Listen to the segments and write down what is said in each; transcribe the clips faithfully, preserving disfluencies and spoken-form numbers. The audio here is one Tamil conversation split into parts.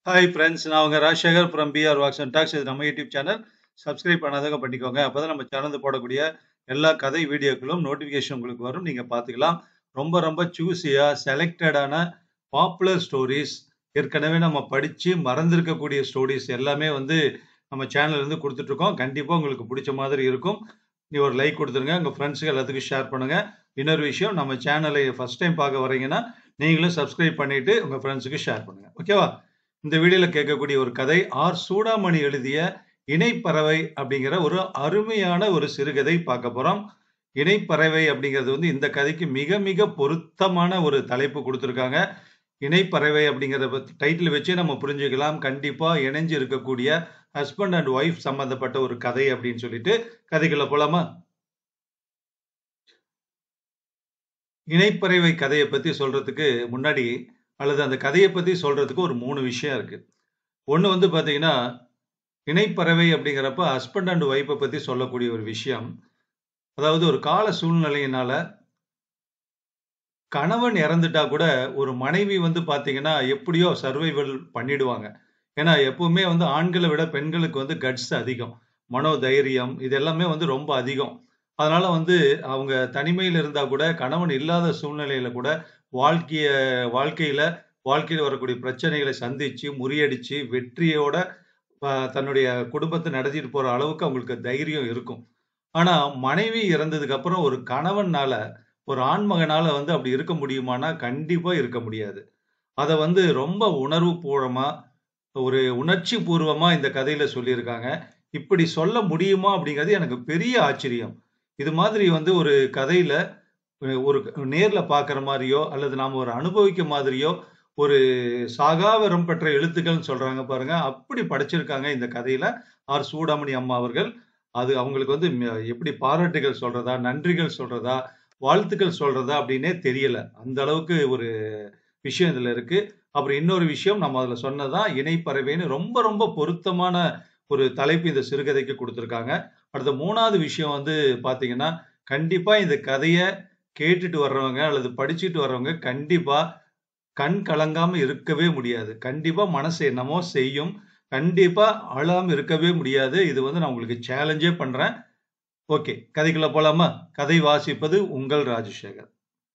ஹாய் ஃப்ரெண்ட்ஸ், நான் உங்க Rajasekar from PR walks and talks. இது நம்ம யூடியூப் சேனல். சப்ஸ்கிரைப் பண்ணாதவங்க பண்ணிக்கோங்க. அப்பதான் நம்ம சேனல்ல போடக்கூடிய எல்லா கதை வீடியோக்களும் நோட்டிஃபிகேஷன் உங்களுக்கு வரும். நீங்க பார்த்துக்கலாம். ரொம்ப ரொம்ப சூஸியா செலக்டடான பாப்புலர் ஸ்டோரீஸ், ஏற்கனவே நம்ம படிச்சு மறந்திருக்கக்கூடிய ஸ்டோரீஸ் எல்லாமே வந்து நம்ம சேனல்ல இருந்து கொடுத்துட்டு இருக்கோம். கண்டிப்பா உங்களுக்கு பிடிச்ச மாதிரி இருக்கும். நீ ஒரு லைக் கொடுத்துருங்க. உங்க ஃப்ரெண்ட்ஸுக்கு எல்லாத்துக்கும் ஷேர் பண்ணுங்க. இன்னொரு விஷயம், நம்ம சேனலை ஃபர்ஸ்ட் டைம் பார்க்க வரீங்கன்னா நீங்களும் சப்ஸ்கிரைப் பண்ணிட்டு உங்க ஃப்ரெண்ட்ஸுக்கு ஷேர் பண்ணுங்க. ஓகேவா? இந்த வீடியோல கேட்கக்கூடிய ஒரு கதை ஆர் சூடாமணி எழுதிய இணைப்பறவை அப்படிங்கிற ஒரு அருமையான ஒரு சிறுகதை பார்க்க போறோம். இணைப்பறவை அப்படிங்கிறது வந்து இந்த கதைக்கு மிக மிக பொருத்தமான ஒரு தலைப்பு கொடுத்திருக்காங்க. இணைப்பறவை அப்படிங்கிற டைட்டில் வச்சே நம்ம புரிஞ்சுக்கலாம். கண்டிப்பா இணைஞ்சு இருக்கக்கூடிய ஹஸ்பண்ட் அண்ட் ஒய்ஃப் சம்பந்தப்பட்ட ஒரு கதை அப்படின்னு சொல்லிட்டு கதைக்குள்ள போலாமா? இணைப்பறவை கதையை பத்தி சொல்றதுக்கு முன்னாடி, அல்லது அந்த கதையை பத்தி சொல்றதுக்கு ஒரு மூணு விஷயம் இருக்கு. ஒண்ணு வந்து பாத்தீங்கன்னா, இணைப்பறவை அப்படிங்கிறப்ப ஹஸ்பண்ட் அண்ட் ஒய்ஃபை பத்தி சொல்லக்கூடிய ஒரு விஷயம். அதாவது ஒரு கால சூழ்நிலையினால கணவன் இறந்துட்டா கூட ஒரு மனைவி வந்து பாத்தீங்கன்னா எப்படியோ சர்வைவல் பண்ணிடுவாங்க. ஏன்னா எப்பவுமே வந்து ஆண்களை விட பெண்களுக்கு வந்து கட்ஸ் அதிகம். மனோதைரியம் இது எல்லாமே வந்து ரொம்ப அதிகம். அதனால வந்து அவங்க தனிமையில இருந்தா கூட கணவன் இல்லாத சூழ்நிலையில கூட வாழ்க்கைய வாழ்க்கையில வாழ்க்கையில வரக்கூடிய பிரச்சனைகளை சந்திச்சு முறியடிச்சு வெற்றியோட அ தன்னுடைய குடும்பத்த நடத்திட்டு போற அளவுக்கு அவங்களுக்கு தைரியம் இருக்கும். ஆனா, மனைவி இறந்ததுக்கு அப்புறம் ஒரு கணவனால, ஒரு ஆண்மகனால வந்து அப்படி இருக்க முடியுமான்னா, கண்டிப்பா இருக்க முடியாது. அத வந்து ரொம்ப உணர்வுபூர்வமா, ஒரு உணர்ச்சி பூர்வமா இந்த கதையில சொல்லியிருக்காங்க. இப்படி சொல்ல முடியுமா அப்படிங்கிறது எனக்கு பெரிய ஆச்சரியம். இது மாதிரி வந்து ஒரு கதையில அ ஒரு நேர்ல பார்க்கிற மாரியோ, அல்லது நாம ஒரு அனுபவிக்க மாதிரியோ, ஒரு சாகாவரம் பெற்ற எழுத்துக்கள்னு சொல்றாங்க பாருங்க. அப்படி படைச்சிருக்காங்க இந்த கதையில ஆர். சூடாமணி அம்மா அவர்கள். அது அவங்களுக்கு வந்து ம் எப்படி பாராட்டுகள் சொல்றதா, நன்றிகள் சொல்றதா, வாழ்த்துக்கள் சொல்றதா அப்படின்னே தெரியல. அந்த அளவுக்கு ஒரு விஷயம் இதுல இருக்கு. அப்புறம் இன்னொரு விஷயம் நம்ம அதுல சொன்னதுதான் இணைப்பறவைன்னு ரொம்ப ரொம்ப பொருத்தமான ஒரு தலைப்பு இந்த சிறுகதைக்கு குடுத்திருக்காங்க. அடுத்த மூணாவது விஷயம் வந்து பார்த்தீங்கன்னா, கண்டிப்பா இந்த கதைய கேட்டுட்டு வர்றவங்க அல்லது படிச்சுட்டு வர்றவங்க கண்டிப்பா கண் கலங்காம இருக்கவே முடியாது. கண்டிப்பா மனசு என்னமோ செய்யும். கண்டிப்பா அழாம இருக்கவே முடியாது. இது வந்து நான் உங்களுக்கு சேலஞ்சே பண்றேன். ஓகே, கதைக்குள்ள போலாமா? கதை வாசிப்பது உங்கள் ராஜசேகர்.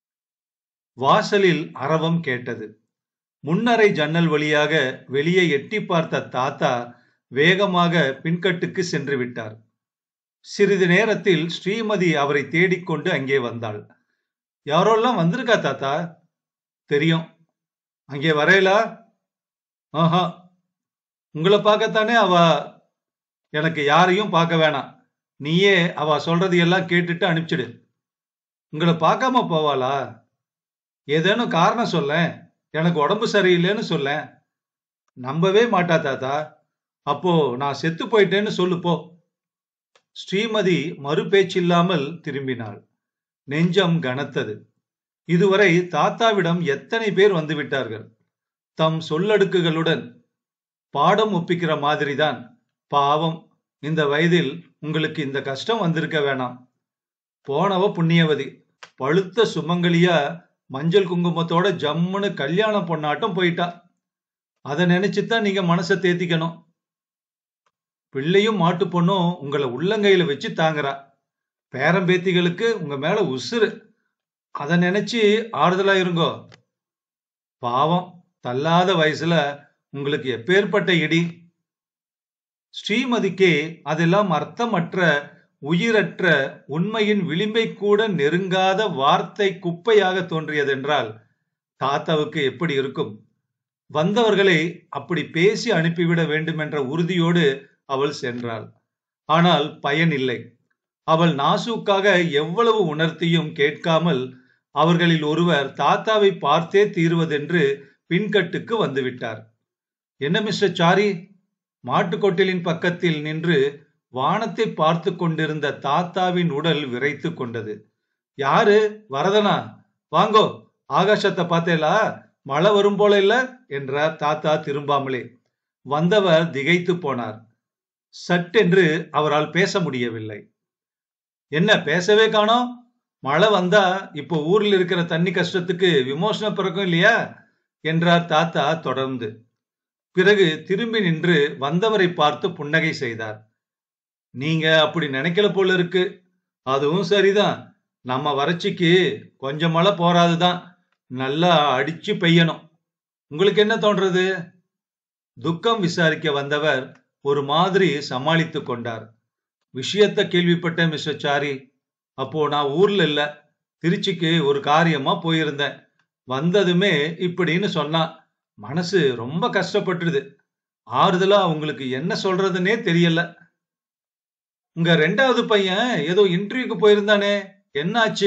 வாசலில் அரவம் கேட்டது. முன்னறை ஜன்னல் வழியாக வெளியே எட்டிப் பார்த்த தாத்தா வேகமாக பின்கட்டுக்கு சென்று விட்டார். சிறிது நேரத்தில் ஸ்ரீமதி அவரை தேடிக்கொண்டு அங்கே வந்தாள். யாரோல்லாம் வந்திருக்கா தாத்தா? தெரியும். அங்கே வரையலா? ஆஹா, உங்களை பார்க்கத்தானே அவ. எனக்கு யாரையும் பார்க்க வேணாம். நீயே அவ சொல்றது எல்லாம் கேட்டுட்டு அனுப்பிச்சிடு. உங்களை பார்க்காம போவாளா? ஏதேனும் காரணம் சொல்லேன். எனக்கு உடம்பு சரியில்லைன்னு சொல்லேன். நம்பவே மாட்டா தாத்தா. அப்போ நான் செத்து போயிட்டேன்னு சொல்லு போ. ஸ்ரீமதி மறுபேச்சில்லாமல் திரும்பினாள். நெஞ்சம் கனத்தது. இதுவரை தாத்தாவிடம் எத்தனை பேர் வந்து விட்டார்கள். தம் சொல்லடுக்குகளுடன் பாடம் ஒப்பிக்கிற மாதிரிதான். பாவம், இந்த வயதில் உங்களுக்கு இந்த கஷ்டம் வந்திருக்க வேணாம். போனவ புண்ணியவதி. பழுத்த சுமங்கலியா மஞ்சள் குங்குமத்தோட ஜம்முன்னு கல்யாண பொண்ணாட்டம் போயிட்டா. அதை நினைச்சுதான் நீங்க மனசை தேத்திக்கணும். பிள்ளையும் மாட்டு பொண்ணும் உங்களை உள்ளங்கையில வச்சு தாங்குறா. பேரம்பேத்திகளுக்கு உங்க மேல உசுறு. அதை நினைச்சு ஆறுதலா இருங்கோ. பாவம், தள்ளாத வயசுல உங்களுக்கு எப்பேற்பட்ட இடி. ஸ்ரீமதிக்கே அதெல்லாம் அர்த்தமற்ற உயிரற்ற உண்மையின் விளிம்பை கூட நெருங்காத வார்த்தை குப்பையாக தோன்றியதென்றால் தாத்தாவுக்கு எப்படி இருக்கும்? வந்தவர்களை அப்படி பேசி அனுப்பிவிட வேண்டும் என்ற உறுதியோடு அவள் சென்றாள். ஆனால் பயன் இல்லை. அவள் நாசூக்காக எவ்வளவு உணர்த்தியும் கேட்காமல் அவர்களில் ஒருவர் தாத்தாவை பார்த்தே தீர்வதென்று பின்கட்டுக்கு வந்துவிட்டார். என்ன மிஸ்டர் சாரி? மாட்டுக்கொட்டிலின் பக்கத்தில் நின்று வானத்தை பார்த்து கொண்டிருந்த தாத்தாவின் உடல் விரைத்து கொண்டது. யாரு? வரதனா? வாங்கோ, ஆகாசத்தை பார்த்தேலா? மழை வரும் போல இல்ல என்றார் தாத்தா திரும்பாமலே. வந்தவர் திகைத்து போனார். சட்டென்று அவரால் பேச முடியவில்லை. என்ன பேசவே காணோம்? மழை வந்தா இப்போ ஊரில் இருக்கிற தண்ணி கஷ்டத்துக்கு விமோசனம் பிறக்கும் இல்லையா என்றார் தாத்தா தொடர்ந்து. பிறகு திரும்பி நின்று வந்தவரை பார்த்து புன்னகை செய்தார். நீங்க அப்படி நினைக்கல போல இருக்கு. அதுவும் சரிதான். நம்ம வறட்சிக்கு கொஞ்சம் மழை போராதுதான். நல்லா அடிச்சு பெய்யணும். உங்களுக்கு என்ன தோன்றது? துக்கம் விசாரிக்க வந்தவர் ஒரு மாதிரி சமாளித்துக் கொண்டார். விஷயத்த கேள்விப்பட்டேன் மிஸ்டர் சாரி. அப்போ நான் ஊர்ல இல்ல, திருச்சிக்கு ஒரு காரியமா போயிருந்தேன். வந்ததுமே இப்படின்னு சொன்னா மனசு ரொம்ப கஷ்டப்பட்டுடுது. ஆறுதலா உங்களுக்கு என்ன சொல்றதுன்னே தெரியல. உங்க ரெண்டாவது பையன் ஏதோ இன்டர்வியூக்கு போயிருந்தானே, என்ன ஆச்சு?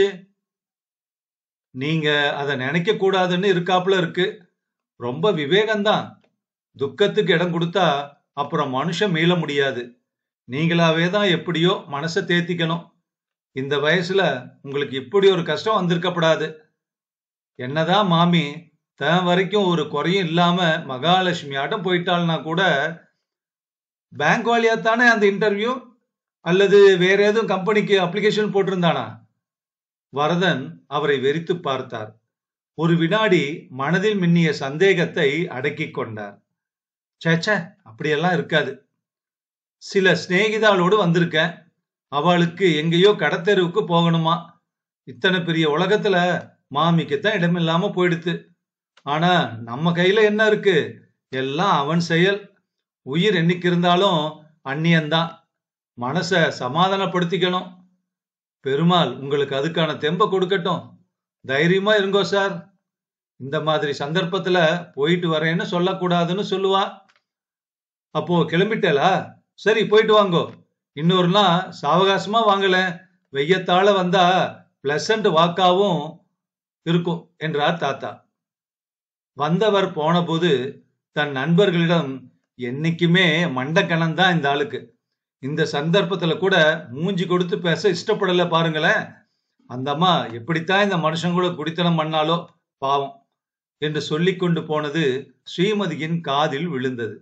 நீங்க அத நினைக்க கூடாதுன்னு இருக்காப்புல இருக்கு. ரொம்ப விவேகம்தான். துக்கத்துக்கு இடம் கொடுத்தா அப்புறம் மனுஷன் மீள முடியாது. நீங்களாவே தான் எப்படியோ மனசை தேத்திக்கணும். இந்த வயசுல உங்களுக்கு இப்படி ஒரு கஷ்டம் வந்திருக்கப்படாது. என்னதான் மாமி தன் வரைக்கும் ஒரு குறையும் இல்லாம மகாலட்சுமி ஆட்டம் போயிட்டாள்னா கூட, பேங்க் வாலியாத்தானே அந்த இன்டர்வியூ? அல்லது வேற ஏதும் கம்பெனிக்கு அப்ளிகேஷன் போட்டிருந்தானா? வரதன் அவரை வெறித்து பார்த்தார். ஒரு வினாடி மனதில் மின்னிய சந்தேகத்தை அடக்கிக் கொண்டார். சேச்ச, அப்படியெல்லாம் இருக்காது. சில சிநேகிதாளோடு வந்திருக்கேன். அவளுக்கு எங்கேயோ கடத்தெருவுக்கு போகணுமா. இத்தனை பெரிய உலகத்துல மாமிக்குத்தான் இடமில்லாம போயிடுத்து. ஆனா நம்ம கையில என்ன இருக்கு? எல்லாம் அவன் செயல். உயிர் என்னைக்கு இருந்தாலும் அந்நியன்தான். மனச சமாதானப்படுத்திக்கணும். பெருமாள் உங்களுக்கு அதுக்கான தெம்ப கொடுக்கட்டும். தைரியமா இருங்கோ சார். இந்த மாதிரி சந்தர்ப்பத்துல போயிட்டு வரேன்னு சொல்லக்கூடாதுன்னு சொல்லுவா. அப்போ கிளம்பிட்டேலா? சரி, போயிட்டு வாங்கோ. இன்னொரு நாள் சாவகாசமா வாங்கல. வெய்யத்தால வந்தா பிளசன்ட் வாக்காவும் இருக்கும் என்றார் தாத்தா. வந்தவர் போன போது தன் நண்பர்களிடம், என்னைக்குமே மண்டக்கணம் தான் இந்த ஆளுக்கு. இந்த சந்தர்ப்பத்துல கூட மூஞ்சி கொடுத்து பேச இஷ்டப்படல பாருங்களேன். அந்த அம்மா எப்படித்தான் இந்த மனுஷன் கூட குடித்தனம் பண்ணாலோ பாவம் என்று சொல்லிக் கொண்டு போனது ஸ்ரீமதியின் காதில் விழுந்தது.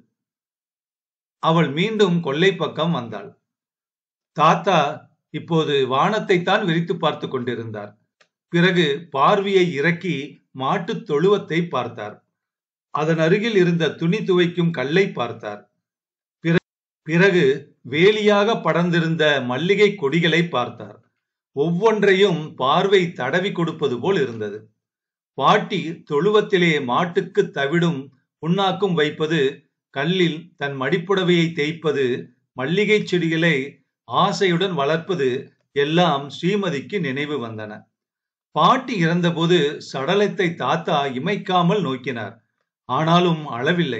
அவள் மீண்டும் கொல்லை பக்கம் வந்தாள். தாத்தா இப்போது வானத்தை தான் விரித்து பார்த்து கொண்டிருந்தார். பிறகு பார்வையை இறக்கி மாட்டு தொழுவத்தை பார்த்தார். அதன் அருகில் இருந்த துணி துவைக்கும் கல்லை பார்த்தார். பிறகு வேலியாக படர்ந்திருந்த மல்லிகை கொடிகளை பார்த்தார். ஒவ்வொன்றையும் பார்வை தடவி கொடுப்பது போல் இருந்தது. பாட்டி தொழுவத்திலே மாட்டுக்கு தவிடும் புண்ணாக்கும் வைப்பது, கல்லில் தன் மடிப்புடவையை தேய்ப்பது, மல்லிகை செடிகளை ஆசையுடன் வளர்ப்பது எல்லாம் ஸ்ரீமதிக்கு நினைவு வந்தன. பாட்டி இறந்தபோது சடலத்தை தாத்தா இமைக்காமல் நோக்கினார். ஆனாலும் அளவில்லை.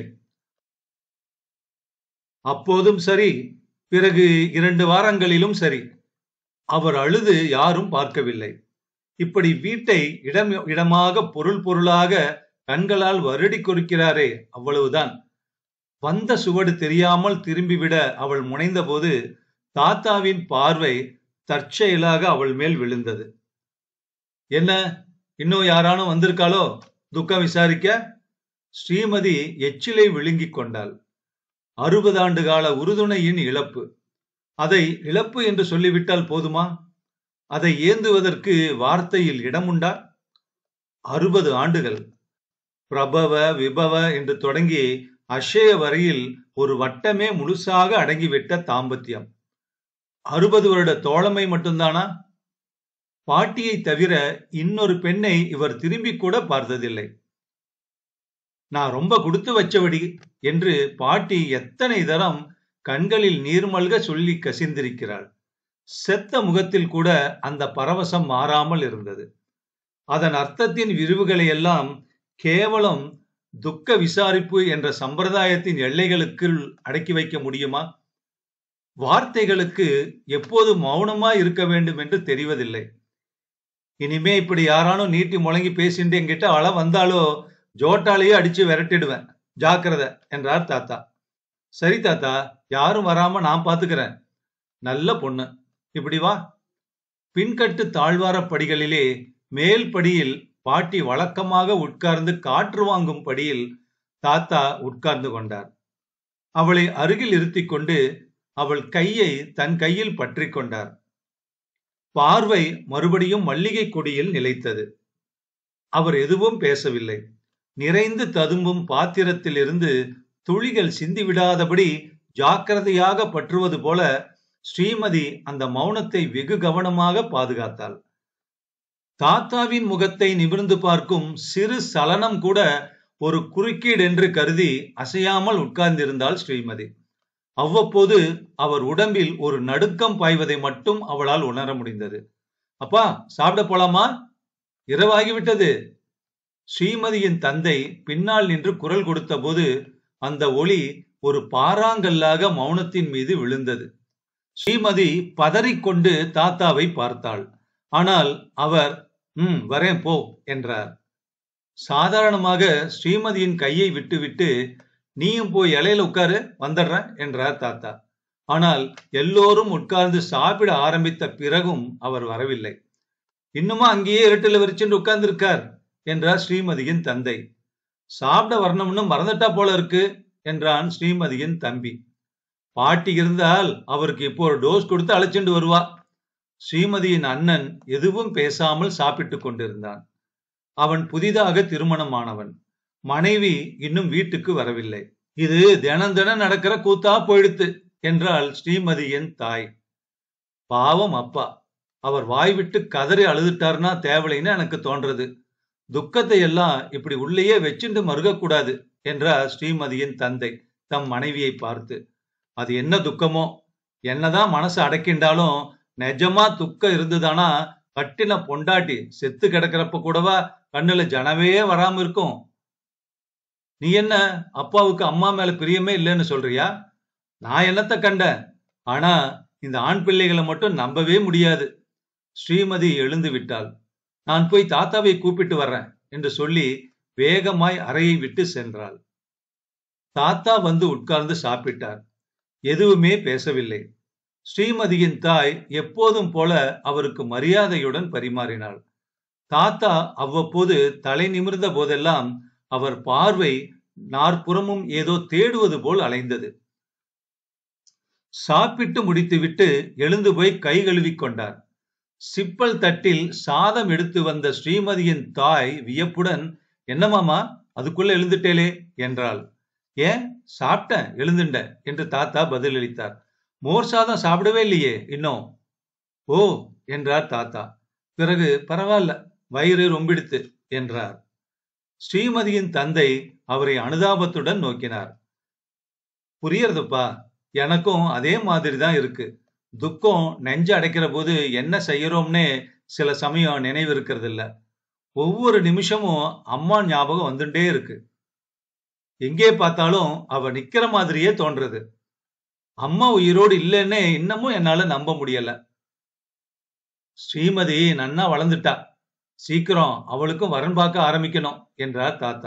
அப்போதும் சரி, பிறகு இரண்டு வாரங்களிலும் சரி, அவர் அழுது யாரும் பார்க்கவில்லை. இப்படி வீட்டை இடம் இடமாக பொருள் பொருளாக கண்களால் வருடி கொடுக்கிறாரே, அவ்வளவுதான். வந்த சுவடு தெரியாமல் திரும்பிவிட அவள் முனைந்த போது தாத்தாவின் பார்வை தற்செயலாக அவள் மேல் விழுந்தது. என்ன, இன்னும் யாரானும் வந்திருக்காளோ துக்கம் விசாரிக்க? ஸ்ரீமதி எச்சிலை விழுங்கிக் கொண்டாள். அறுபது ஆண்டு கால உறுதுணையின் இழப்பு. அதை இழப்பு என்று சொல்லிவிட்டால் போதுமா? அதை ஏந்துவதற்கு வார்த்தையில் இடமுண்டா? அறுபது ஆண்டுகள். பிரபவ விபவ என்று தொடங்கி அஷய வரையில் ஒரு வட்டமே முழுசாக அடங்கிவிட்ட தாம்பத்தியம். அறுபது வருட தோழமை மட்டும்தானா? பாட்டியை தவிர இன்னொரு பெண்ணை இவர் திரும்பி கூட பார்த்ததில்லை. நான் ரொம்ப கொடுத்து வச்சவடி என்று பாட்டி எத்தனை தரம் கண்களில் நீர்மல்க சொல்லி கசிந்திருக்கிறாள். செத்த முகத்தில் கூட அந்த பரவசம் மாறாமல் இருந்தது. அதன் அர்த்தத்தின் விரிவுகளை எல்லாம் கேவலம் துக்க விசாரிப்பு என்ற சம்பிரதாயத்தின் எல்லைகளுக்குள் அடக்கி வைக்க முடியுமா? வார்த்தைகளுக்கு எப்போது மௌனமா இருக்க வேண்டும் என்று தெரிவதில்லை. இனிமே இப்படி யாரானும் நீட்டி முழங்கி பேசிட்டு என்கிட்ட அள வந்தாலோ ஜோட்டாலேயே அடிச்சு விரட்டிடுவேன், ஜாக்கிரதை என்றார் தாத்தா. சரி தாத்தா, யாரும் வராம நான் பாத்துக்கிறேன். நல்ல பொண்ணு, இப்படி வா. பின்கட்டு தாழ்வார படிகளிலே மேல் படியில் பாட்டி வழக்கமாக உட்கார்ந்து காற்று வாங்கும் படியில் தாத்தா உட்கார்ந்து கொண்டார். அவளை அருகில் இருத்திக் கொண்டு அவள் கையை தன் கையில் பற்றி கொண்டார். பார்வை மறுபடியும் மல்லிகை கொடியில் நிலைத்தது. அவர் எதுவும் பேசவில்லை. நிறைந்து ததும்பும் பாத்திரத்தில் இருந்து துளிகள் சிந்திவிடாதபடி ஜாக்கிரதையாக பற்றுவது போல ஸ்ரீமதி அந்த மௌனத்தை வெகு கவனமாக பாதுகாத்தாள். தாத்தாவின் முகத்தை நிமிர்ந்து பார்க்கும் சிறு சலனம் கூட ஒரு குறுக்கீடு என்று கருதி அசையாமல் உட்கார்ந்திருந்தாள் ஸ்ரீமதி. அவ்வப்போது அவர் உடம்பில் ஒரு நடுக்கம் பாய்வதை மட்டும் அவளால் உணர முடிந்தது. அப்பா, சாப்பிட போலாமா? இரவாகிவிட்டது. ஸ்ரீமதியின் தந்தை பின்னால் நின்று குரல் கொடுத்த போது அந்த ஒளி ஒரு பாறாங்கல்லாக மௌனத்தின் மீது விழுந்தது. ஸ்ரீமதி பதறிக்கொண்டு தாத்தாவை பார்த்தாள். ஆனால் அவர் ம் வரேன் போ என்றார். சாதாரணமாக ஸ்ரீமதியின் கையை விட்டுவிட்டு நீயும் போய் இலையில உட்காரு, வந்துடுறேன் என்றார் தாத்தா. ஆனால் எல்லோரும் உட்கார்ந்து சாப்பிட ஆரம்பித்த பிறகும் அவர் வரவில்லை. இன்னுமா அங்கேயே இருட்டில் விரிச்சுட்டு உட்கார்ந்து இருக்கார் என்றார் ஸ்ரீமதியின் தந்தை. சாப்பிட வரணும்னு மறந்துட்டா போல இருக்கு என்றான் ஸ்ரீமதியின் தம்பி. பாட்டி இருந்தால் அவருக்கு இப்போ ஒரு டோஸ் கொடுத்து அழைச்சிட்டு வருவா. ஸ்ரீமதியின் அண்ணன் எதுவும் பேசாமல் சாப்பிட்டு கொண்டிருந்தான். அவன் புதிதாக திருமணமானவன். மனைவி இன்னும் வீட்டுக்கு வரவில்லை. இது தினம் தினம் நடக்கிற கூத்தா போயிடுத்து என்றாள் ஸ்ரீமதியின் தாய். பாவம் அப்பா, அவர் வாய்விட்டு கதறி அழுதுட்டார்னா தேவலைன்னு எனக்கு தோன்றது. துக்கத்தை எல்லாம் இப்படி உள்ளேயே வச்சுட்டு மறுகக்கூடாது என்றார் ஸ்ரீமதியின் தந்தை தம் மனைவியை பார்த்து. அது என்ன துக்கமோ, என்னதான் மனசு அடக்கின்றாலும் நிஜமா துக்கம் இருந்துதானா கட்டின பொண்டாட்டி செத்து கிடக்கிறப்ப கூடவா கண்ணுல ஜனவே வராம இருக்கும்? நீ என்ன அப்பாவுக்கு அம்மா மேல பிரியமே இல்லைன்னு சொல்றியா? நான் என்னத்த கண்டேன். ஆனா இந்த ஆண் பிள்ளைகளை மட்டும் நம்பவே முடியாது. ஸ்ரீமதி எழுந்து விட்டாள். நான் போய் தாத்தாவை கூப்பிட்டு வர்றேன் என்று சொல்லி வேகமாய் அறையை விட்டு சென்றாள். தாத்தா வந்து உட்கார்ந்து சாப்பிட்டார். எதுவுமே பேசவில்லை. ஸ்ரீமதியின் தாய் எப்போதும் போல அவருக்கு மரியாதையுடன் பரிமாறினாள். தாத்தா அவ்வப்போது தலை நிமிர்ந்த போதெல்லாம் அவர் பார்வை நாற்புறமும் ஏதோ தேடுவது போல் அலைந்தது. சாப்பிட்டு முடித்துவிட்டு எழுந்து போய் கை கழுவி கொண்டார். சிப்பல் தட்டில் சாதம் எடுத்து வந்த ஸ்ரீமதியின் தாய் வியப்புடன், என்னமாமா அதுக்குள்ள எழுந்துட்டேலே என்றாள். ஏன், சாப்பிட்டேன் எழுந்துண்ட என்று தாத்தா பதிலளித்தார். மோர் சாதம் சாப்பிடவே இல்லையே இன்னும்? ஓ என்றார் தாத்தா. பிறகு பரவாயில்ல, வயிறு ரொம்பிடுத்து என்றார். ஸ்ரீமதியின் தந்தை அவரை அனுதாபத்துடன் நோக்கினார். புரியறதுப்பா, எனக்கும் அதே மாதிரிதான் இருக்கு. துக்கம் நெஞ்ச அடைக்கிற போது என்ன செய்யறோம்னே சில சமயம் நினைவு இருக்கிறது இல்ல. ஒவ்வொரு நிமிஷமும் அம்மா ஞாபகம் வந்துட்டே இருக்கு. எங்கே பார்த்தாலும் அவ நிக்கிற மாதிரியே தோன்றது. அம்மா உயிரோடு இல்லைன்னே இன்னமும் என்னால நம்ப முடியல. ஸ்ரீமதி நன்னா வளர்ந்துட்டா. சீக்கிரம் அவளுக்கும் வரன் பார்க்க ஆரம்பிக்கணும் என்றார் தாத்தா.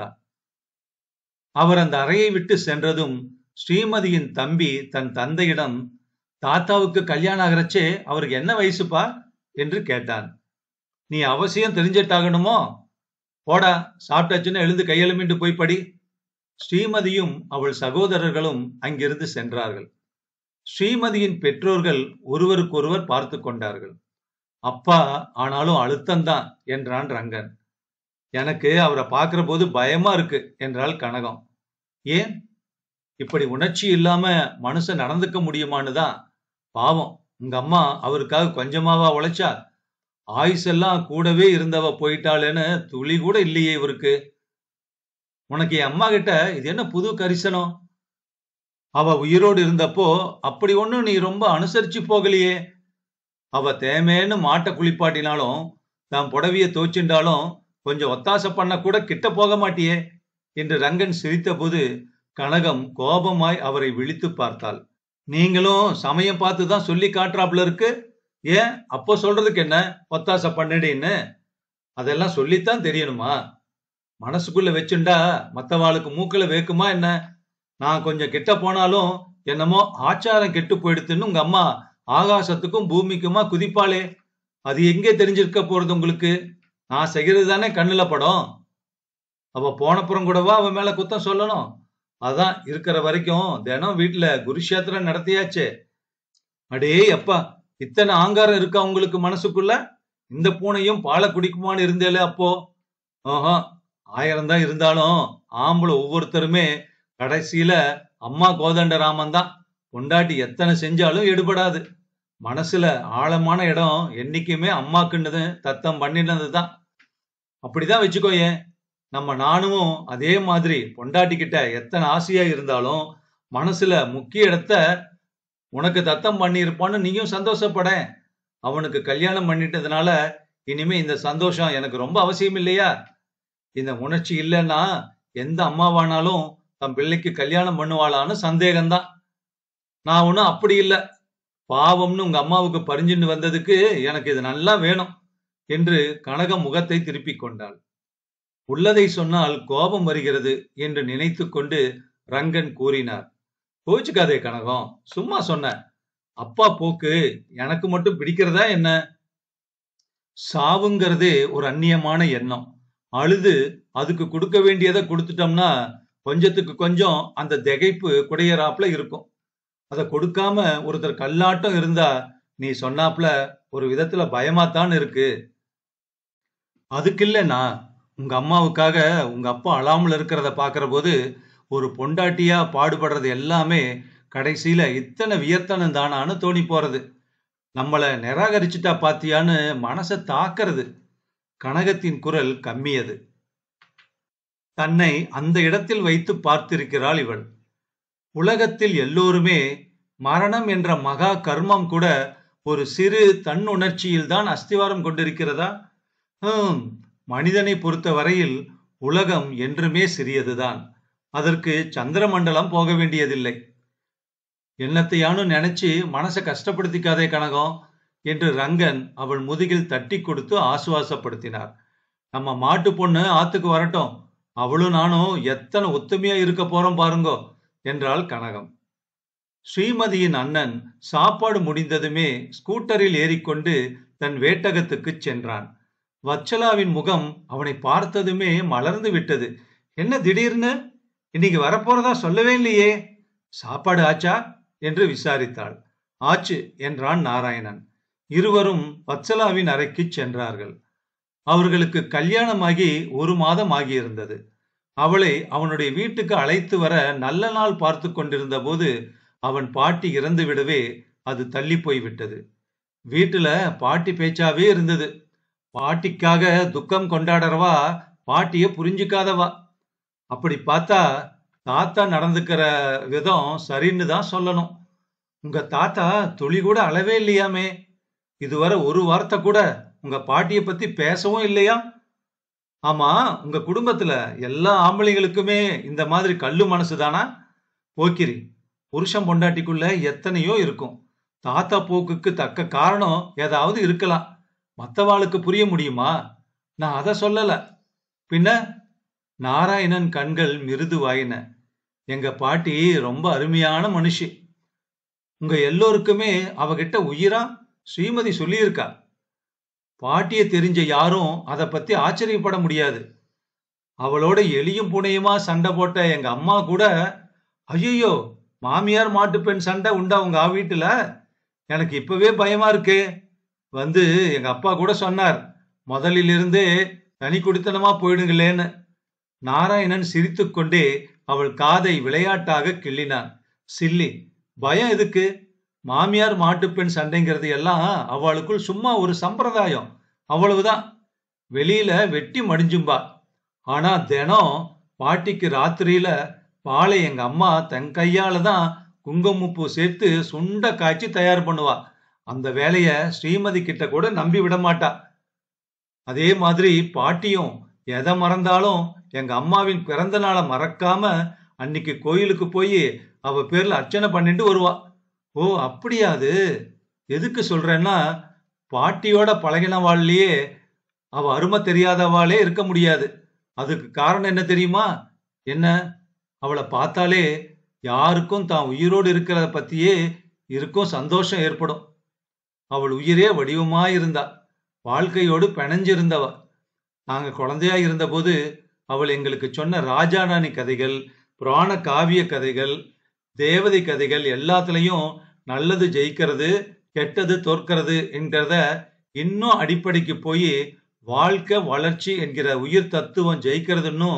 அவர் அந்த அறையை விட்டு சென்றதும் ஸ்ரீமதியின் தம்பி தன் தந்தையிடம், தாத்தாவுக்கு கல்யாணம் ஆகிறச்சே அவருக்கு என்ன வயசுப்பா என்று கேட்டான். நீ அவசியம் தெரிஞ்சிட்டாகணுமோ? போடா, சாப்பிட்டாச்சுன்னு எழுந்து கையெழுமிட்டு போய் படி. ஸ்ரீமதியும் அவள் சகோதரர்களும் அங்கிருந்து சென்றார்கள். ஸ்ரீமதியின் பெற்றோர்கள் ஒருவருக்கொருவர் பார்த்து கொண்டார்கள். அப்பா ஆனாலும் அழுத்தம்தான் என்றான் ரங்கன். எனக்கு அவரை பார்க்கிற போது பயமா இருக்கு என்றாள் கனகம். ஏன், இப்படி உணர்ச்சி இல்லாம மனுஷன் நடந்துக்க முடியுமான்னுதான். பாவம், உங்க அம்மா அவருக்காக கொஞ்சமாவா உழைச்சா? ஆயுசெல்லாம் கூடவே இருந்தவ போயிட்டாளேன்னு துளி கூட இல்லையே இவருக்கு. உனக்கு என் அம்மா கிட்ட இது என்ன புது கரிசனம்? அவ உயிரோடு இருந்தப்போ அப்படி ஒண்ணு நீ ரொம்ப அனுசரிச்சு போகலையே. அவ தேமேன்னு மாட்டை குளிப்பாட்டினாலும் தான் புடவிய தோச்சின்றாலும் கொஞ்சம் ஒத்தாசை பண்ண கூட கிட்ட போக மாட்டியே என்று ரங்கன் சிரித்த போது கனகம் கோபமாய் அவரை விழித்து பார்த்தாள். நீங்களும் சமயம் பார்த்துதான் சொல்லி காட்டுறாப்புல இருக்கு. ஏன் அப்போ சொல்றதுக்கு என்ன ஒத்தாசை பண்ணிடுன்னு? அதெல்லாம் சொல்லித்தான் தெரியணுமா? மனசுக்குள்ள வச்சுண்டா மத்தவாளுக்கு மூக்குல வேக்குமா என்ன? நான் கொஞ்சம் கிட்ட போனாலும் என்னமோ ஆச்சாரம் கெட்டு போயிடுத்துன்னு உங்க அம்மா ஆகாசத்துக்கும் பூமிக்குமா குதிப்பாளே. அது எங்கே தெரிஞ்சிருக்க போறது உங்களுக்கு? நான் செய்கிறது தானே கண்ணுல படம். அவ போனப்புறம் கூடவா அவ மேல குத்தம் சொல்லணும்? அதான் இருக்கிற வரைக்கும் தினம் வீட்டுல குருஷேத்திரம் நடத்தியாச்சே. அடே அப்பா, இத்தனை ஆங்காரம் இருக்கா உங்களுக்கு மனசுக்குள்ள? இந்த பூனையும் பாலை குடிக்குமான்னு இருந்தேல அப்போ? ஆஹா, ஆயிரம் தான் இருந்தாலும் ஆம்பளை ஒவ்வொருத்தருமே கடைசியில அம்மா கோதண்டராமன் தான். பொண்டாட்டி எத்தனை செஞ்சாலும் எடுபடாது. மனசுல ஆழமான இடம் என்னைக்குமே அம்மாக்குன்னு தத்தம் பண்ணினதுதான். அப்படிதான் வச்சுக்கோயேன். நம்ம நானும் அதே மாதிரி பொண்டாட்டி கிட்ட எத்தனை ஆசையா இருந்தாலும் மனசுல முக்கிய இடத்த உனக்கு தத்தம் பண்ணி இருப்பான்னு நீயும் சந்தோஷப்பட. அவனுக்கு கல்யாணம் பண்ணிட்டதுனால இனிமே இந்த சந்தோஷம் எனக்கு ரொம்ப அவசியம் இல்லையா? இந்த உணர்ச்சி இல்லைன்னா எந்த அம்மாவானாலும் தன் பிள்ளைக்கு கல்யாணம் பண்ணுவாளான்னு சந்தேகம்தான். நான் ஒன்னும் அப்படி இல்லை. பாவம்னு உங்க அம்மாவுக்கு பறிஞ்சுன்னு வந்ததுக்கு எனக்கு இது நல்லா வேணும் என்று கனகம் முகத்தை திருப்பிக் கொண்டாள். உள்ளதை சொன்னால் கோபம் வருகிறது என்று நினைத்து கொண்டு ரங்கன் கூறினார். கோச்சுக்காதே கனகம், சும்மா சொன்ன. அப்பா போக்கு எனக்கு மட்டும் பிடிக்கிறதா என்ன? சாவுங்கிறதே ஒரு அந்நியமான எண்ணம். அழுது அதுக்கு கொடுக்க வேண்டியதை கொடுத்துட்டோம்னா கொஞ்சத்துக்கு கொஞ்சம் அந்த திகைப்பு குடையறாப்புல இருக்கும். அதை கொடுக்காம ஒருத்தர் கல்லாட்டம் இருந்தா நீ சொன்னாப்புல ஒரு விதத்துல பயமாத்தான் இருக்கு. அதுக்கு இல்லைன்னா உங்க அம்மாவுக்காக உங்க அப்பா அழாமல் இருக்கிறத பாக்குற போது ஒரு பொண்டாட்டியா பாடுபடுறது எல்லாமே கடைசியில இத்தனை வியர்த்தனம் தானான்னு தோணி போறது. நம்மள நிராகரிச்சுட்டா பாத்தியான்னு மனசை தாக்குறது. கனகத்தின் குரல் கம்மியது. தன்னை அந்த இடத்தில் வைத்து பார்த்திருக்கிறாள் இவள். உலகத்தில் எல்லோருமே மரணம் என்ற மகா கர்மம் கூட ஒரு சிறு தன்னுணர்ச்சியில் தான் அஸ்திவாரம் கொண்டிருக்கிறதா? ஹம் மனிதனை பொறுத்த வரையில் உலகம் என்றுமே சிறியதுதான். அதற்கு சந்திரமண்டலம் போக வேண்டியதில்லை. என்னத்தையானும் நினைச்சு மனசை கஷ்டப்படுத்திக்காதே கனகம் என்று ரங்கன் அவள் முதுகில் தட்டி கொடுத்து ஆசுவாசப்படுத்தினார். நம்ம மாட்டு பொண்ணு ஆத்துக்கு வரட்டும், அவளும் நானும் எத்தனை ஒத்துமையா இருக்க போறோம் பாருங்கோ என்றாள் கனகம். ஸ்ரீமதியின் அண்ணன் சாப்பாடு முடிந்ததுமே ஸ்கூட்டரில் ஏறிக்கொண்டு தன் வேட்டகத்துக்கு சென்றான். வச்சலாவின் முகம் அவனை பார்த்ததுமே மலர்ந்து விட்டது. என்ன திடீர்னு? இன்னைக்கு வரப்போறதா சொல்லவே இல்லையே. சாப்பாடு ஆச்சா என்று விசாரித்தாள். ஆச்சு என்றான் நாராயணன். இருவரும் வச்சலாவின் அறைக்கு சென்றார்கள். அவர்களுக்கு கல்யாணமாகி ஒரு மாதம் ஆகியிருந்தது. அவளை அவனுடைய வீட்டுக்கு அழைத்து வர நல்ல நாள் பார்த்து கொண்டிருந்த போது அவன் பாட்டி இறந்து விடவே அது தள்ளி போய்விட்டது. வீட்டுல பாட்டி பேச்சாவே இருந்தது. பாட்டிக்காக துக்கம் கொண்டாடுறவா பாட்டிய புரிஞ்சுக்காதவா. அப்படி பார்த்தா தாத்தா நடந்துக்கிற விதம் சரின்னு தான் சொல்லணும். உங்க தாத்தா துளி கூட அளவே இல்லையாமே. இதுவரை ஒரு வார்த்தை கூட உங்க பாட்டிய பத்தி பேசவும் இல்லையா? ஆமா, உங்க குடும்பத்துல எல்லா ஆம்பளைங்களுக்குமே இந்த மாதிரி கல்லு மனசுதானா? போக்கிரி, புருஷன் பொண்டாட்டிக்குள்ள எத்தனையோ இருக்கும். தாத்தா போக்குக்கு தக்க காரணம் ஏதாவது இருக்கலாம். மத்தவாளுக்கு புரிய முடியுமா? நான் அத சொல்லல. பின்ன? நாராயணன் கண்கள் மிருதுவாயின. எங்க பாட்டி ரொம்ப அருமையான மனுஷி. உங்க எல்லோருக்குமே அவகிட்ட உயிரா ஸ்ரீமதி சொல்லியிருக்கா. பாட்டிய தெரிஞ்ச யாரும் அதை பத்தி ஆச்சரியப்பட முடியாது. அவளோட எலியும் புனையுமா சண்டை போட்ட எங்க அம்மா கூட, ஐயோ மாமியார் மாட்டு பெண் சண்டை உண்டா உங்க வீட்டுல? எனக்கு இப்பவே பயமா இருக்கு. வந்து எங்க அப்பா கூட சொன்னார், முதலிலிருந்தே தனி குடித்தனமா போயிடுங்களேன்னு. நாராயணன் சிரித்து கொண்டே அவள் காதை விளையாட்டாக கிள்ளினான். சில்லி, பயம் எதுக்கு? மாமியார் மாட்டுப்பெண் சண்டைங்கிறது எல்லாம் அவளுக்குள் சும்மா ஒரு சம்பிரதாயம், அவ்வளவுதான். வெளியில வெட்டி மடிஞ்சும்பா. ஆனா தினம் பாட்டிக்கு ராத்திரியில பாலை எங்க அம்மா தன் கையால தான் குங்குமப்பூ சேர்த்து சுண்ட காய்ச்சி தயார் பண்ணுவா. அந்த வேலைய ஸ்ரீமதி கிட்ட கூட நம்பி விட மாட்டா. அதே மாதிரி பாட்டியும் எதை மறந்தாலும் எங்க அம்மாவின் பிறந்த நாளை மறக்காம அன்னைக்கு கோயிலுக்கு போய் அவ பேர்ல அர்ச்சனை பண்ணிட்டு வருவா. ஓ அப்படியா? அது எதுக்கு சொல்றேன்னா, பாட்டியோட பழகினவாள்லயே அவ அருமை தெரியாதவாளே இருக்க முடியாது. அதுக்கு காரணம் என்ன தெரியுமா? என்ன? அவளை பார்த்தாலே யாருக்கும் தான் உயிரோடு இருக்கிறத பத்தியே இருக்கும் சந்தோஷம் ஏற்படும். அவள் உயிரே வடிவமாயிருந்தா, வாழ்க்கையோடு பிணைஞ்சிருந்தவ. நாங்க குழந்தையா இருந்த போது அவள் எங்களுக்கு சொன்ன ராஜாராணி கதைகள், புராண காவிய கதைகள், தேவதை கதைகள் எல்லாத்துலயும் நல்லது ஜெயிக்கிறது, கெட்டது தோற்கிறது என்கிறத இன்னும் அடிப்படைக்கு போய் வாழ்க்கை வளர்ச்சி என்கிற உயிர் தத்துவம் ஜெயிக்கிறதுன்னும்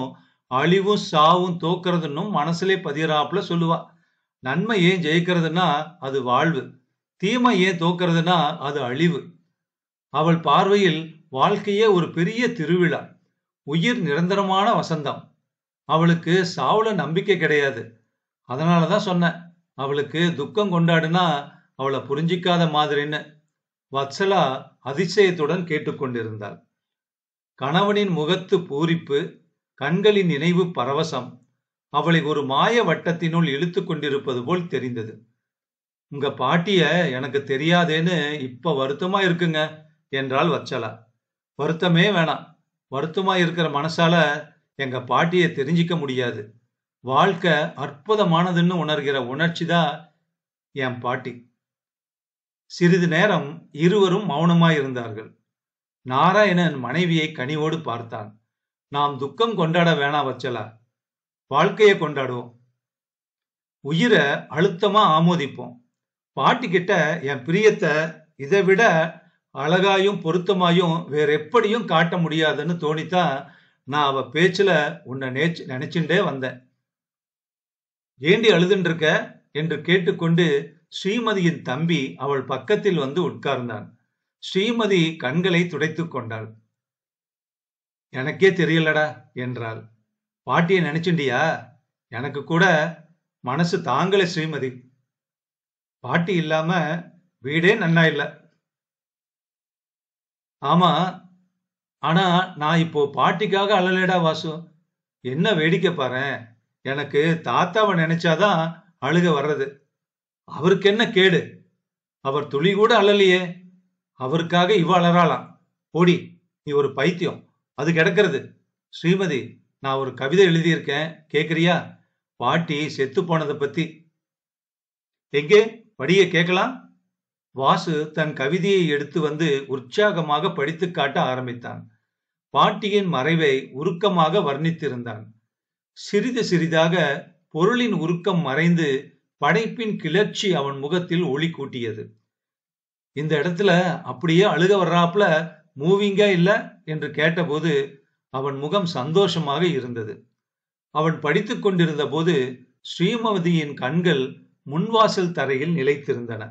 அழிவும் சாவும் தோக்கிறதுன்னும் மனசுலே பதியறாப்புல சொல்லுவா. நன்மை ஏன் ஜெயிக்கிறதுன்னா அது வாழ்வு, தீமை ஏன் தோக்கிறதுன்னா அது அழிவு. அவள் பார்வையில் வாழ்க்கையே ஒரு பெரிய திருவிழா, உயிர் நிரந்தரமான வசந்தம். அவளுக்கு சாவுல நம்பிக்கை கிடையாது. அதனாலதான் சொன்னேன், அவளுக்கு துக்கம் கொண்டாடுனா அவளை புரிஞ்சிக்காத மாதிரின்னு. வத்சலா அதிசயத்துடன் கேட்டுக்கொண்டிருந்தாள். கணவனின் முகத்து பூரிப்பு, கண்களின் நினைவு பரவசம் அவளை ஒரு மாய வட்டத்தினுள் இழுத்து கொண்டிருப்பது போல் தெரிந்தது. உங்க பாட்டிய எனக்கு தெரியாதேன்னு இப்ப வருத்தமா இருக்குங்க என்றாள் வத்சலா. வருத்தமே வேணாம், வருத்தமா இருக்கிற மனசால எங்க பாட்டிய தெரிஞ்சிக்க முடியாது. வாழ்க்கை அற்புதமானதுன்னு உணர்கிற உணர்ச்சி தான் என் பாட்டி. சிறிது நேரம் இருவரும் மௌனமாயிருந்தார்கள். நாராயணன் மனைவியை கனிவோடு பார்த்தான். நாம் துக்கம் கொண்டாட வேணா வச்சலா, வாழ்க்கையை கொண்டாடுவோம். உயிரை அழுத்தமா ஆமோதிப்போம். பாட்டி கிட்ட என் பிரியத்தை இதை விட அழகாயும் பொருத்தமாயும் வேற எப்படியும் காட்ட முடியாதுன்னு தோணித்தான் நான் அவ பேச்சுல உன்னை நேச்சு நினைச்சுட்டே வந்தேன். ஏண்டி அழுதுன்னு இருக்க என்று கேட்டுக்கொண்டு ஸ்ரீமதியின் தம்பி அவள் பக்கத்தில் வந்து உட்கார்ந்தான். ஸ்ரீமதி கண்களை துடைத்துக் கொண்டாள். எனக்கே தெரியலடா என்றாள். பாட்டியை நினைச்சுண்டியா? எனக்கு கூட மனசு தாங்கல ஸ்ரீமதி. பாட்டி இல்லாம வீடே நன்னா இல்ல. ஆமா, ஆனா நான் இப்போ பாட்டிக்காக அழலேடா வாசு. என்ன வேடிக்கை பாறேன், எனக்கு தாத்தாவை நினைச்சாதான் அழுக வர்றது. அவருக்கு என்ன கேடு? அவர் துளி கூட அழலையே, அவருக்காக இவ அலறாளாம். போடி, நீ ஒரு பைத்தியம், அது கிடக்கிறது. ஸ்ரீமதி, நான் ஒரு கவிதை எழுதியிருக்கேன், கேக்குறியா? பாட்டி செத்து போனதை பத்தி. எங்கே படிய கேட்கலாம். வாசு தன் கவிதையை எடுத்து வந்து உற்சாகமாக படித்து காட்ட ஆரம்பித்தான். பாட்டியின் மறைவை உருக்கமாக வர்ணித்திருந்தான். சிறிது சிறிதாக பொருளின் உருக்கம் மறைந்து படைப்பின் கிளர்ச்சி அவன் முகத்தில் ஒளி கூட்டியது. இந்த இடத்துல அப்படியே அழுக வர்றாப்புல மூவிங்கா இல்ல என்று கேட்டபோது அவன் முகம் சந்தோஷமாக இருந்தது. அவன் படித்துக் கொண்டிருந்த போது ஸ்ரீமதியின் கண்கள் முன்வாசல் தரையில் நிலைத்திருந்தன.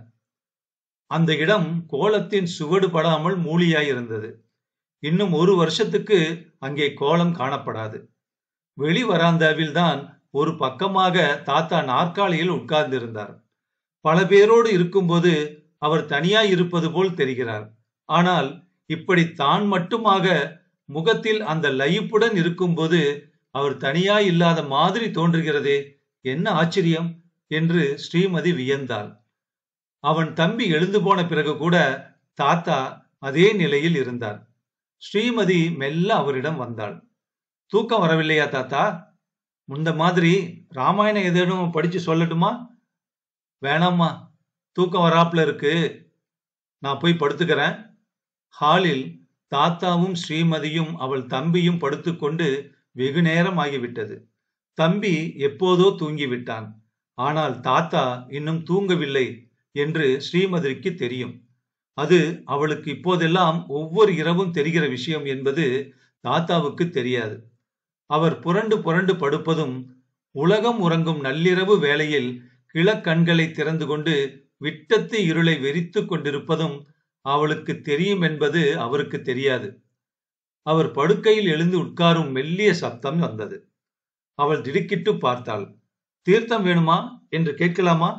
அந்த இடம் கோலத்தின் சுவடு படாமல் மூலியாயிருந்தது. இன்னும் ஒரு வருஷத்துக்கு அங்கே கோலம் காணப்படாது. வெளி வராந்தாவில் தான் ஒரு பக்கமாக தாத்தா நாற்காலியில் உட்கார்ந்திருந்தார். பல பேரோடு இருக்கும்போது அவர் தனியாய் இருப்பது போல் தெரிகிறார். ஆனால் இப்படி தான் மட்டுமாக முகத்தில் அந்த லயிப்புடன் இருக்கும்போது அவர் தனியாய் இல்லாத மாதிரி தோன்றுகிறதே, என்ன ஆச்சரியம் என்று ஸ்ரீமதி வியந்தாள். அவன் தம்பி எழுந்து போன பிறகு கூட தாத்தா அதே நிலையில் இருந்தார். ஸ்ரீமதி மெல்ல அவரிடம் வந்தாள். தூக்கம் வரவில்லையா தாத்தா? முந்த மாதிரி ராமாயணம் ஏதேனும் படிச்சு சொல்லட்டுமா? வேணாம்மா, தூக்கம் வராப்புல இருக்கு, நான் போய் படுத்துக்கிறேன். ஹாலில் தாத்தாவும் ஸ்ரீமதியும் அவள் தம்பியும் படுத்துக்கொண்டு வெகு நேரம் ஆகிவிட்டது. தம்பி எப்போதோ தூங்கிவிட்டான். ஆனால் தாத்தா இன்னும் தூங்கவில்லை என்று ஸ்ரீமதிக்கு தெரியும். அது அவளுக்கு இப்போதெல்லாம் ஒவ்வொரு இரவும் தெரிகிற விஷயம் என்பது தாத்தாவுக்கு தெரியாது. அவர் புரண்டு புரண்டு படுப்பதும், உலகம் உறங்கும் நள்ளிரவு வேளையில் கிழக்கண்களை திறந்து கொண்டு விட்டத்து இருளை வெறித்து கொண்டிருப்பதும் அவளுக்கு தெரியும் என்பது அவருக்கு தெரியாது. அவர் படுக்கையில் எழுந்து உட்காரும் மெல்லிய சப்தம் வந்தது. அவள் திடுக்கிட்டு பார்த்தாள். தீர்த்தம் வேணுமா என்று கேட்கலாமா?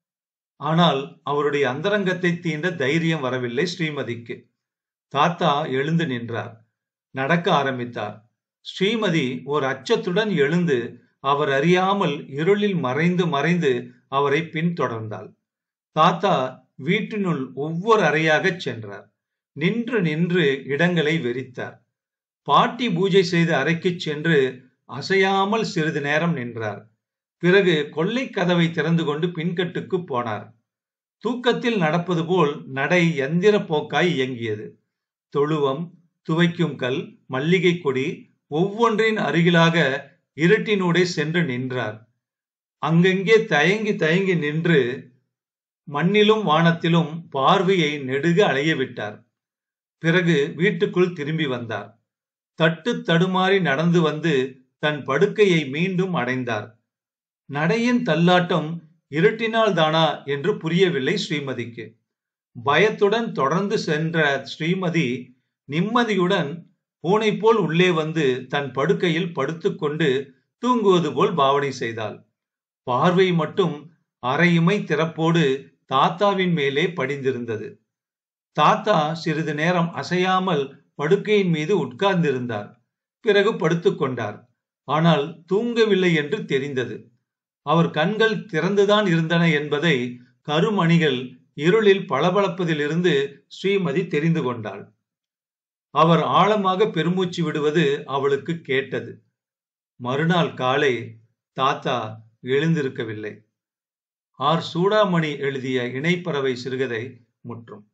ஆனால் அவருடைய அந்தரங்கத்தை தீண்ட தைரியம் வரவில்லை ஸ்ரீமதிக்கு. தாத்தா எழுந்து நின்றார். நடக்க ஆரம்பித்தார். ஸ்ரீமதி ஒரு அச்சத்துடன் எழுந்து அவர் அறியாமல் இருளில் மறைந்து மறைந்து அவரை பின்தொடர்ந்தாள். தாத்தா வீட்டினுள் ஒவ்வொரு அறையாக சென்றார். நின்று நின்று இடங்களை வெறித்தார். பாட்டி பூஜை செய்த அறைக்கு சென்று அசையாமல் சிறிது நேரம் நின்றார். பிறகு கொல்லை கதவை திறந்து கொண்டு பின்கட்டுக்கு போனார். தூக்கத்தில் நடப்பது போல் நடை எந்திர போக்காய் இயங்கியது. தொழுவம், துவைக்கும் கல், மல்லிகை கொடி ஒவ்வொன்றின் அருகிலாக இருட்டினூடே சென்று நின்றார். அங்கங்கே தயங்கி தயங்கி நின்று மண்ணிலும் வானத்திலும் பார்வையை நெடுக அலைய விட்டார். பிறகு வீட்டுக்குள் திரும்பி வந்தார். தட்டு தடுமாறி நடந்து வந்து தன் படுக்கையை மீண்டும் அடைந்தார். நடையின் தள்ளாட்டம் இருட்டினால் தானா என்று புரியவில்லை ஸ்ரீமதிக்கு. பயத்துடன் தொடர்ந்து சென்ற ஸ்ரீமதி நிம்மதியுடன் பூனை போல் உள்ளே வந்து தன் படுக்கையில் படுத்துக்கொண்டு தூங்குவது போல் பாவனை செய்தாள். பார்வை மட்டும் அரையிமை திறப்போடு தாத்தாவின் மேலே படிந்திருந்தது. தாத்தா சிறிது நேரம் அசையாமல் படுக்கையின் மீது உட்கார்ந்திருந்தார். பிறகு படுத்துக்கொண்டார். ஆனால் தூங்கவில்லை என்று தெரிந்தது. அவர் கண்கள் திறந்துதான் இருந்தன என்பதை கருமணிகள் இருளில் பளபளப்பதிலிருந்து ஸ்ரீமதி தெரிந்து கொண்டாள். அவர் ஆழமாக பெருமூச்சு விடுவது அவளுக்கு கேட்டது. மறுநாள் காலை தாத்தா எழுந்திருக்கவில்லை. ஆர் சூடாமணி எழுதிய இணைப்பறவை சிறுகதை முற்றும்.